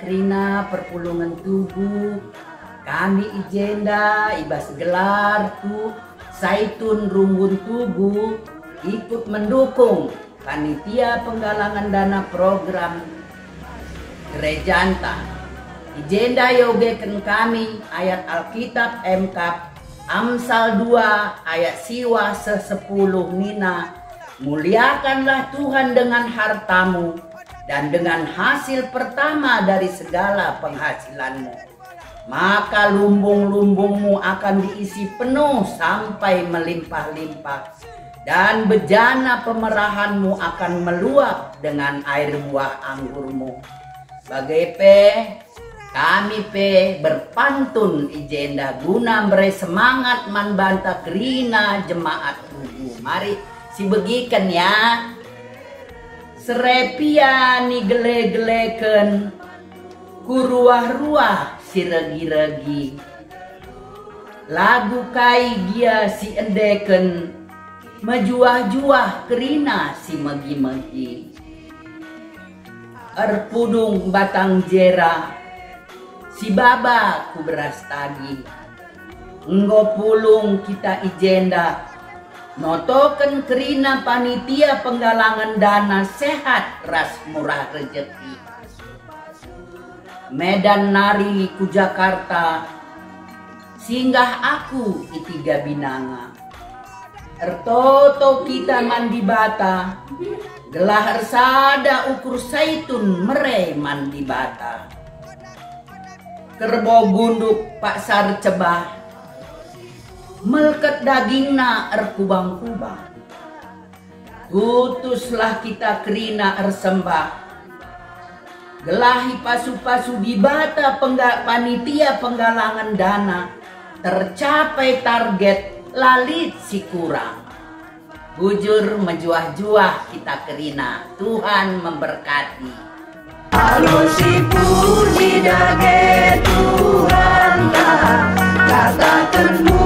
Krina perpulungan tubuh kami ijenda ibas gelar tu Saitun Rumbun Tugu ikut mendukung panitia penggalangan dana program Gerejanta. Ijenda yogeken kami ayat Alkitab MK Amsal 2 ayat siwa 10 nina, muliakanlah Tuhan dengan hartamu dan dengan hasil pertama dari segala penghasilanmu. Maka lumbung-lumbungmu akan diisi penuh sampai melimpah-limpah, dan bejana pemerahanmu akan meluap dengan air buah anggurmu. Bagai kami berpantun ijenda guna beri semangat manbanta Krina jemaat tubuh. Mari si begikan ya. Serepia ni gele-geleken kuruah-ruah si regi-regi. Lagu kai gia si endeken majuah-juah Krina si megi-megi. Erpudung batang jera si baba ku beras tagi. Enggo pulung kita ijenda notoken Krina panitia penggalangan dana sehat ras murah rejeki. Medan nari ku Jakarta singgah aku itiga binanga. Ertoto kita mandi bata gelah ersada ukur saitun mere mandi bata. Kerbau gunduk pasar cebah melket dagingna erkubang-kubang. Utuslah kita Krina ersembah gelahi pasu-pasu di bata panitia penggalangan dana tercapai target lalit si kurang. Bujur menjuah-juah kita Krina, Tuhan memberkati. Halo si puji dage Tuhan kata temu